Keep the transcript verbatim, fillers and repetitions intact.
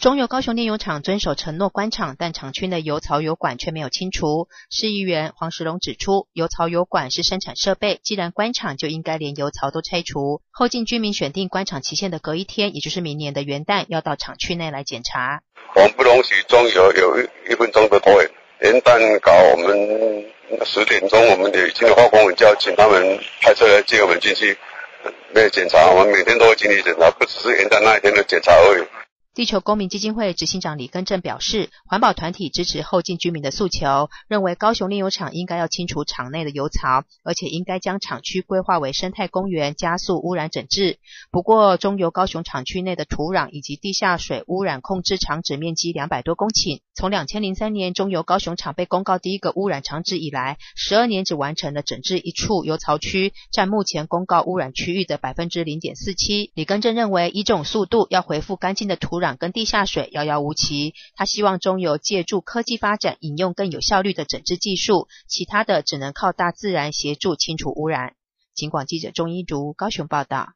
中油高雄炼油厂遵守承诺关厂，但厂区内油槽油管却没有清除。市议员黄时龙指出，油槽油管是生产设备，既然关厂就应该连油槽都拆除。后进居民选定关厂期限的隔一天，也就是明年的元旦，要到厂区内来检查。 我们不容许中油有一分钟的拖延，元旦搞我们十点钟，我们也已经发公文叫请他们派车来接我们进去，没有检查。我们每天都会经历检查，不只是元旦那一天的检查而已。 地球公民基金会执行长李根正表示，环保团体支持后进居民的诉求，认为高雄炼油厂应该要清除厂内的油槽，而且应该将厂区规划为生态公园，加速污染整治。不过，中油高雄厂区内的土壤以及地下水污染控制厂址面积两百多公顷，从二零零三年中油高雄厂被公告第一个污染厂址以来，十二年只完成了整治一处油槽区，占目前公告污染区域的 百分之零点四七。李根正认为，以这种速度要恢复干净的土壤跟地下水遥遥无期，他希望中油借助科技发展，引用更有效率的整治技术，其他的只能靠大自然协助清除污染。警广记者钟一如高雄报道。